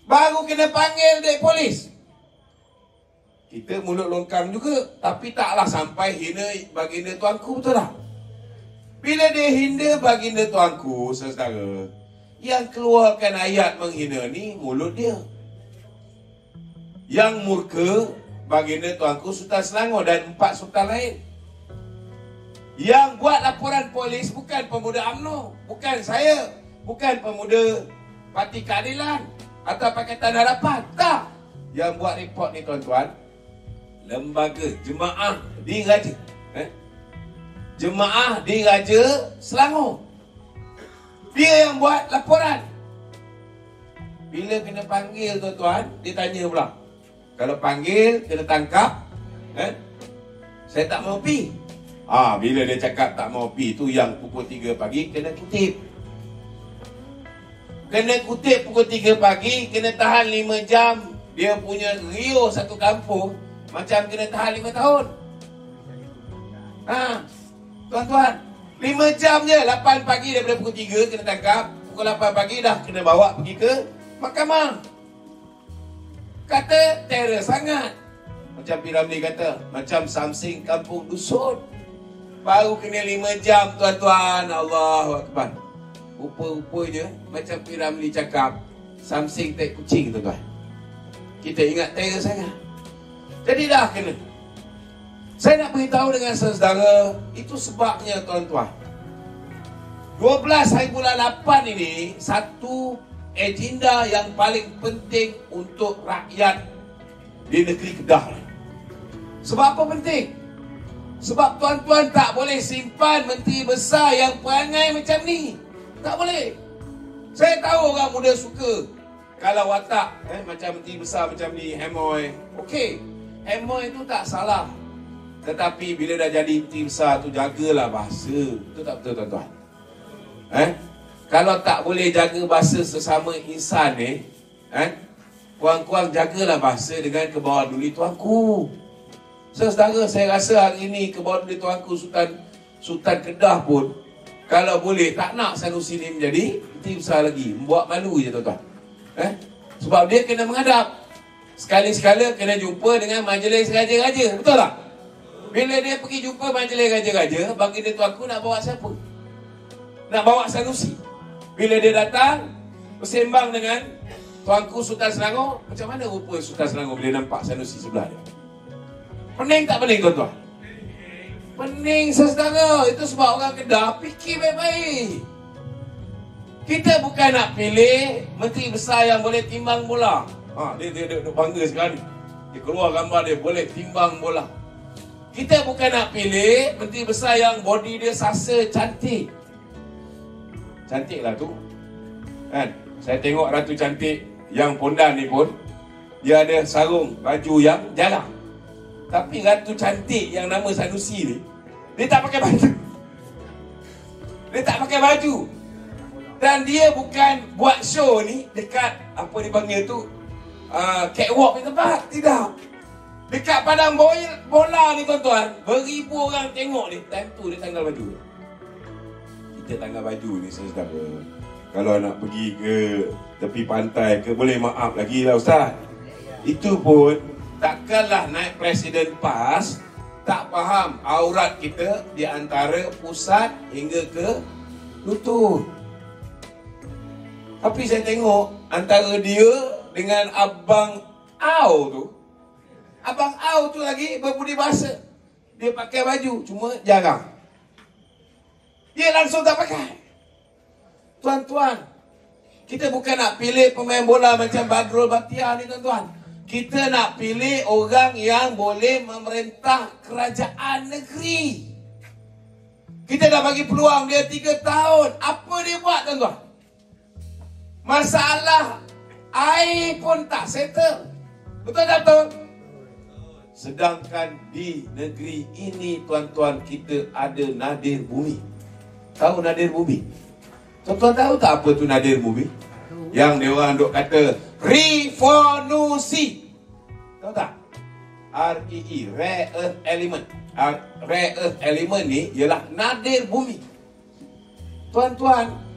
baru kena panggil dek polis. Kita mulut longkang juga, tapi taklah sampai hina baginda tuanku, betul tak? Bila dia hina baginda tuanku, saudara, yang keluarkan ayat menghina ni mulut dia. Yang murka baginda tuanku Sultan Selangor dan 4 sultan lain. Yang buat laporan polis bukan pemuda UMNO, bukan saya, bukan pemuda Parti Keadilan atau Pakatan Harapan, tak. Yang buat report ni tuan-tuan, lembaga jemaah di Raja, jemaah di Raja Selangor. Dia yang buat laporan. Bila kena panggil tuan-tuan, dia tanya pula, kalau panggil kena tangkap, saya tak mau pi. Bila dia cakap tak mau pi tu, yang pukul 3 pagi kena kutip. Kena kutip pukul 3 pagi, kena tahan 5 jam. Dia punya rio satu kampung macam kena tahan 5 tahun. Tuan-tuan, 5 jam je, 8 pagi daripada pukul 3 kena tangkap, pukul 8 pagi dah kena bawa pergi ke mahkamah. Kata terror sangat. Macam P. Ramlee kata, macam Samsing kampung dusun. Baru kena 5 jam tuan-tuan. Allahu Akbar. Rupa-rupanya macam P. Ramlee cakap, Samsing tak kucing tuan-tuan. Kita ingat terror sangat. Jadi dah kena. Saya nak beritahu dengan saudara, itu sebabnya tuan-tuan, 12 hari bulan 8 ini satu agenda yang paling penting untuk rakyat di negeri Kedah. Sebab apa penting? Sebab tuan-tuan tak boleh simpan menteri besar yang perangai macam ni. Tak boleh. Saya tahu orang muda suka kalau watak macam menteri besar macam ni, Hemoy. Okey, Hemoy itu tak salah. Tetapi bila dah jadi menteri besar tu, jagalah bahasa. Betul tak betul tuan-tuan? Kalau tak boleh jaga bahasa sesama insan ni, kurang-kurang jagalah bahasa dengan Kebawarduli tuanku. Saudara, saya rasa hari ini Kebawarduli tuanku Sultan Kedah pun, kalau boleh tak nak Sanusi ni menjadi menteri besar lagi. Membuat malu je tuan-tuan. Sebab dia kena menghadap. Sekali-sekala kena jumpa dengan majlis raja-raja. Betul tak? Bila dia pergi jumpa majlis raja-raja, baginda tuanku nak bawa siapa? Nak bawa Sanusi. Bila dia datang bersembang dengan tuanku Sultan Selangor, macam mana rupa Sultan Selangor bila nampak Sanusi sebelah dia? Pening tak pening tuan-tuan? Pening saudara. Itu sebab orang Kedah fikir baik-baik. Kita bukan nak pilih menteri besar yang boleh timbang bola. Dia bangga sekarang ni. Dia keluar gambar dia boleh timbang bola. Kita bukan nak pilih menteri besar yang body dia sasa cantik. Cantik lah tu. Saya tengok Ratu Cantik yang pondan ni pun, dia ada sarung baju yang jarang. Tapi Ratu Cantik yang nama Sanusi ni, dia tak pakai baju. Dia tak pakai baju. Dan dia bukan buat show ni dekat apa dipanggil tu, catwalk ni tempat. Tidak. Dekat padang bola ni tuan-tuan, beribu orang tengok ni. Time tu dia tanggal baju. Kita tanggal baju ni saudara. Kalau nak pergi ke tepi pantai ke, boleh maaf lagi lah Ustaz. Itu pun takkanlah naik presiden PAS tak faham aurat kita di antara pusat hingga ke lutut. Tapi saya tengok antara dia dengan Abang Au tu, Abang Au tu lagi berbudi bahasa. Dia pakai baju, cuma jarang. Dia langsung tak pakai. Tuan-tuan, kita bukan nak pilih pemain bola macam Badrul Batiar ni tuan-tuan. Kita nak pilih orang yang boleh memerintah kerajaan negeri. Kita dah bagi peluang dia 3 tahun. Apa dia buat tuan-tuan? Masalah air pun tak settle. Betul tak betul? Sedangkan di negeri ini tuan-tuan, kita ada nadir bumi. Tahu nadir bumi? Tuan-tuan tahu tak apa tu nadir bumi? Yang dia orang duk kata revolusi. Tahu tak? REE, Rare Earth Element. Rare Earth Element ni ialah nadir bumi. Tuan-tuan,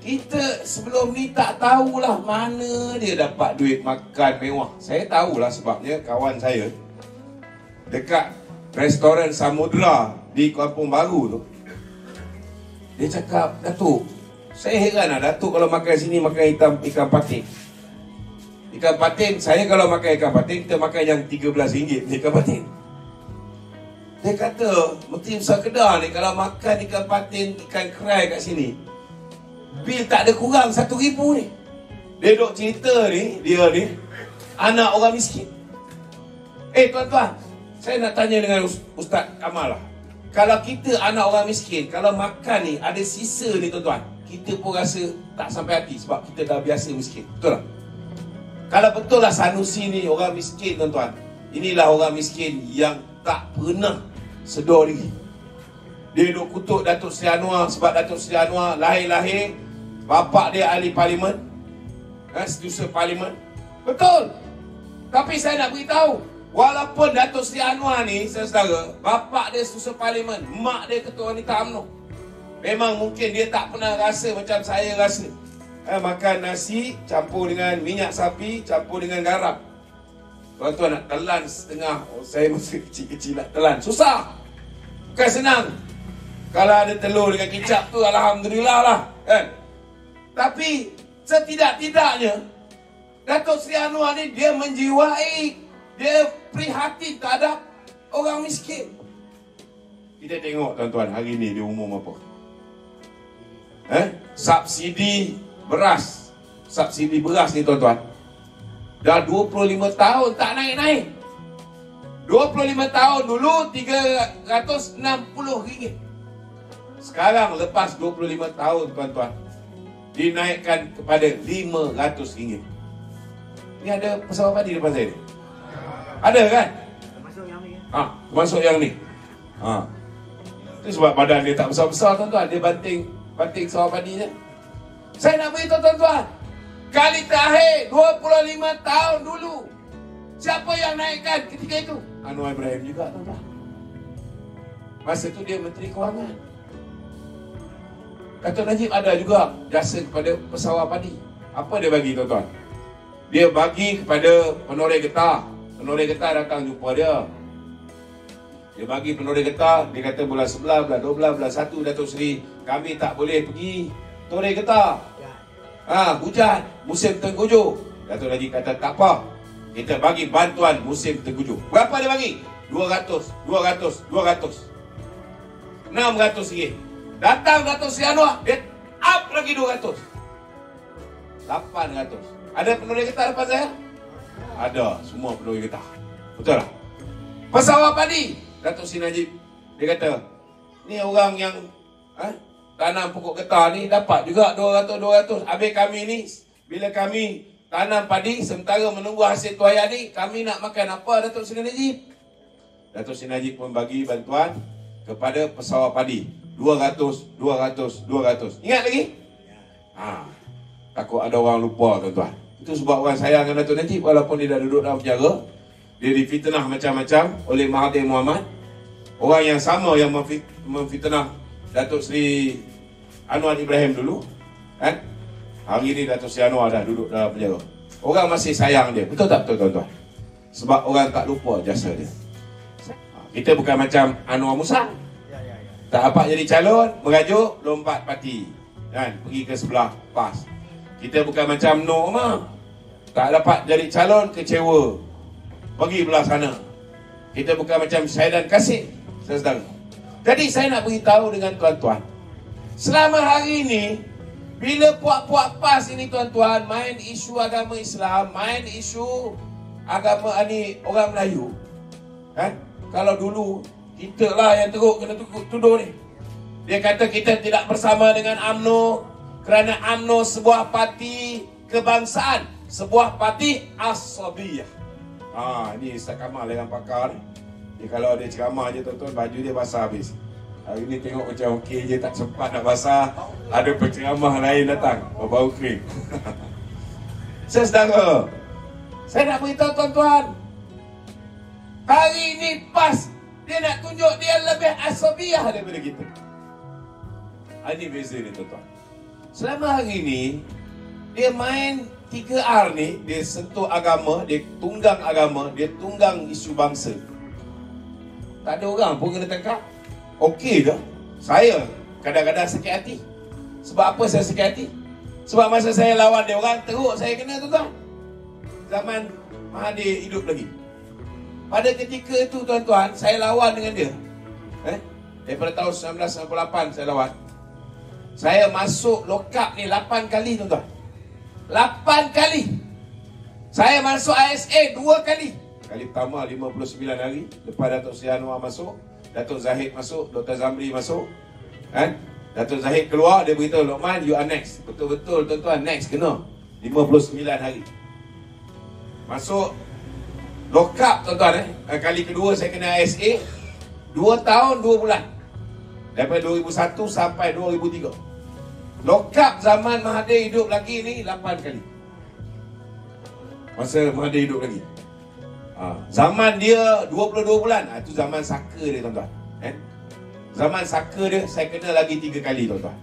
Kita sebelum ni tak tahulah mana dia dapat duit makan mewah. Saya tahulah sebabnya kawan saya dekat restoran Samudra di Kampung Baru tu, dia cakap, Datuk, saya heran lah, Datuk kalau makan sini makan ikan patin. Ikan patin, saya kalau makan ikan patin, kita makan yang RM13 ikan patin. Dia kata, mesti besar kedai ni kalau makan ikan patin, ikan kerai kat sini, bil tak ada kurang RM1,000 ni. Dia duk cerita ni, dia ni anak orang miskin. Tuan-tuan, saya nak tanya dengan Ustaz Kamal lah. Kalau kita anak orang miskin, kalau makan ni ada sisa ni tuan-tuan, kita pun rasa tak sampai hati sebab kita dah biasa miskin. Betul tak? Kalau betul lah Sanusi ni orang miskin tuan-tuan, inilah orang miskin yang tak pernah sedar diri. Dia duk kutuk Datuk Seri Anwar sebab Datuk Seri Anwar lahir-lahir bapak dia ahli parlimen, setiausaha parlimen. Betul. Tapi saya nak beritahu, walaupun Datuk Seri Anwar ni, saudara, bapak dia setiausaha parlimen, mak dia ketua wanita UMNO, memang mungkin dia tak pernah rasa macam saya rasa. Makan nasi campur dengan minyak sapi, campur dengan garam. Tuan-tuan nak telan setengah, saya masih kecil-kecil nak telan, susah. Bukan senang. Kalau ada telur dengan kicap tu, alhamdulillah lah, kan? Tapi setidak-tidaknya Datuk Seri Anwar ni dia menjiwai, dia prihatin terhadap orang miskin. Kita tengok tuan-tuan hari ni dia umum apa? Subsidi beras. Subsidi beras ni tuan-tuan, dah 25 tahun tak naik-naik. 25 tahun dulu RM360. Sekarang lepas 25 tahun tuan-tuan, dinaikkan kepada RM500. Ni ada pesawat padi depan saya ni? Ada kan? Termasuk yang ni. Termasuk yang ni. Itu sebab badan dia tak besar-besar tuan-tuan, dia banting pesawat padi je. Saya nak beritahu tuan-tuan, kali terakhir 25 tahun dulu, siapa yang naikkan ketika itu? Anwar Ibrahim juga tuan-tuan. Masa tu dia Menteri Kewangan. Datuk Najib ada juga jasa kepada pesawat padi. Apa dia bagi tuan-tuan? Dia bagi kepada penoreh getah. Penoreh getah datang jumpa dia. Dia bagi penoreh getah. Dia kata bulan 11, bulan 12, bulan 1 Datuk Seri, kami tak boleh pergi toreh getah. Hujan, musim tengkujuh. Datuk Najib kata tak apa, kita bagi bantuan musim tengkujuh. Berapa dia bagi? 200, 200, 200. RM600. Datang Datuk Seri Anwar, dia up lagi 200. 800. Ada penoreh getah depan saya? Ada, semua penoreh getah. Betul tak? Pesawat padi, Datuk Seri Najib, dia kata, ni orang yang tanam pokok getah ni dapat juga 200. Habis kami ni, bila kami tanam padi, sementara menunggu hasil tuai ni, kami nak makan apa Datuk Seri Najib? Datuk Seri Najib pun bagi bantuan kepada pesawat padi. 200, 200, 200. Ingat lagi? Takut ada orang lupa tuan-tuan. Itu sebab orang sayang dengan Datuk Najib. Walaupun dia dah duduk dalam penjara, dia difitnah macam-macam oleh Mahathir Mohamad, orang yang sama yang memfitnah Datuk Seri Anwar Ibrahim dulu, kan? Hari ni Datuk Seri Anwar dah duduk dalam penjara. Orang masih sayang dia. Betul tak betul tuan-tuan? Sebab orang tak lupa jasa dia. Kita bukan macam Anwar Musa, tak dapat jadi calon, merajuk, lompat parti, kan? Pergi ke sebelah PAS. Kita bukan macam Noh Omar, tak dapat jadi calon, kecewa, pergi belah sana. Kita bukan macam Syaidan Kasim, saudara. Jadi saya nak beritahu dengan tuan-tuan, selama hari ini, bila puak-puak PAS ini tuan-tuan main isu agama Islam, main isu agama ni orang Melayu, kan? Kalau dulu kita lah yang teruk kena tuduh ni. Dia kata kita tidak bersama dengan UMNO kerana UMNO sebuah parti kebangsaan, sebuah parti asabiyah. Ini Ustaz Kamal yang pakar ni. Dia kalau ada ceramah je tuan-tuan, baju dia basah habis. Hari ni tengok macam okey je, tak sempat nak basah. Ada penceramah lain datang, bau kering. Saudara, saya nak beritahu tuan-tuan, hari ni PAS dia nak tunjuk dia lebih asabiyah daripada kita. Ini beza ni tuan-tuan. Selama hari ini, dia main 3R ni, dia sentuh agama, dia tunggang agama, dia tunggang isu bangsa. Tak ada orang pun kena tangkap. Okey ke? Saya kadang-kadang sakit hati. Sebab apa saya sakit hati? Sebab masa saya lawan dia orang, teruk saya kena, tuan-tuan. Zaman Mahathir hidup lagi. Pada ketika itu, tuan-tuan, saya lawan dengan dia. Daripada tahun 1998 saya lawan. Saya masuk lokap ni 8 kali, tuan-tuan. 8 kali. Saya masuk ISA 2 kali. Kali pertama 59 hari. Lepas Datuk Seri Anwar masuk, Datuk Zahid masuk, Dr. Zamri masuk. Datuk Zahid keluar, dia beritahu, Lokman, you are next. Betul-betul, tuan-tuan, next kena. 59 hari. Masuk lokap, tuan-tuan. Kali kedua saya kena ISA 2 tahun 2 bulan. Daripada 2001 sampai 2003. Lokap zaman Mahathir hidup lagi ni 8 kali. Masa Mahathir hidup lagi. Zaman dia 22 bulan. Itu zaman saka dia, tuan-tuan. Zaman saka dia, saya kena lagi 3 kali, tuan-tuan.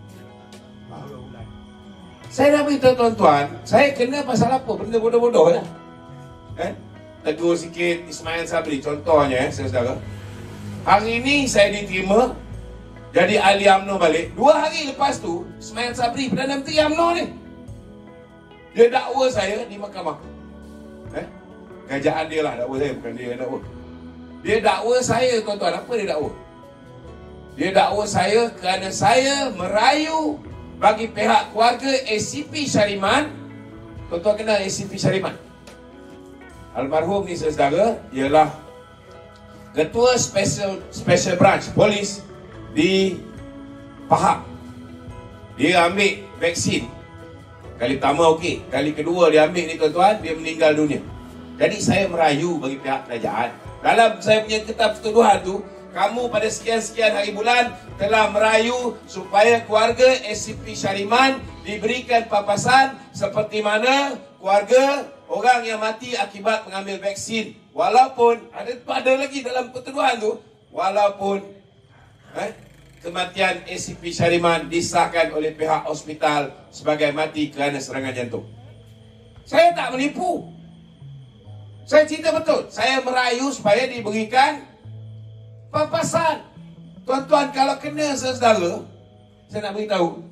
Saya nak beritahu, tuan-tuan, saya kena pasal apa? Benda bodoh-bodoh lah. Tegur sikit Ismail Sabri, contohnya, saudara. Hari ini saya diterima jadi ahli UMNO balik. 2 hari lepas tu, Ismail Sabri, Perdana Menteri UMNO ni, dia dakwa saya di mahkamah. Kerajaan dia lah dakwa saya, bukan dia dakwa. Dia dakwa saya, tuan-tuan. Apa dia dakwa? Dia dakwa saya kerana saya merayu bagi pihak keluarga ACP Syariman. Tuan-tuan kenal ACP Syariman? Almarhum ni, saudara, ialah Ketua Special Branch Polis di Pahang. Dia ambil vaksin. Kali pertama okey, kali kedua dia ambil ni, tuan-tuan, dia meninggal dunia. Jadi saya merayu bagi pihak kerajaan. Dalam saya punya kitab pertuduhan tu, kamu pada sekian-sekian hari bulan telah merayu supaya keluarga ACP Syariman diberikan papasan seperti mana keluarga orang yang mati akibat mengambil vaksin. Walaupun ada lagi dalam pertuduhan tu, walaupun kematian ACP Syariman disahkan oleh pihak hospital sebagai mati kerana serangan jantung. Saya tak menipu. Saya cerita betul. Saya merayu supaya diberikan papasan. Tuan-tuan, kalau kena, saudara, saya nak beritahu,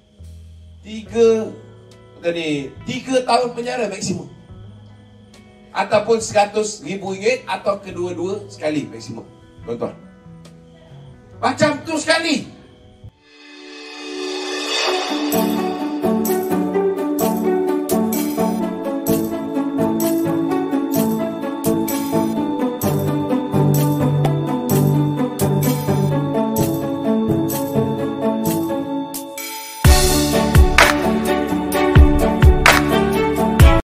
3 tahun penjara maksimum. Ataupun RM100,000 atau kedua-dua sekali maksimum. Tuan-tuan. Macam tu sekali.